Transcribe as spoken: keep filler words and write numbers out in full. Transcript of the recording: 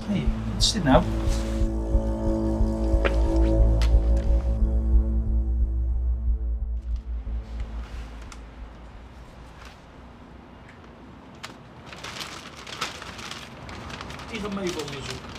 Hé, wat is dit nou? Die gaat mee voor onderzoek.